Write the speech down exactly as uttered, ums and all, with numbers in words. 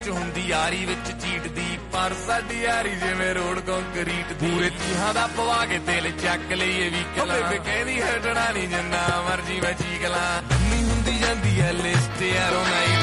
ਹੁੰਦੀ ਯਾਰੀ ਵਿੱਚ ਚੀਟਦੀ ਪਰ ਸਾਡੀ ਯਾਰੀ ਜਿਵੇਂ ਰੋਡ ਕੰਕਰੀਟ ਪੂਰੇ ਤੀਹਾਂ ਦਾ ਪਵਾ ਕੇ ਦਿਲ ਚੱਕ ਲਈਏ ਵੀ ਕਲਾ ਬੇਬੇ ਕਹਿੰਦੀ ਹਟਣਾ ਨਹੀਂ ਜਿੰਨਾ ਮਰਜੀ ਮੈਂ ਚੀਕ ਲਾਂ ਲੰਮੀ ਹੁੰਦੀ ਜਾਂਦੀ ਐ ਲਿਸਟ ਯਾਰੋ ਨਾਈ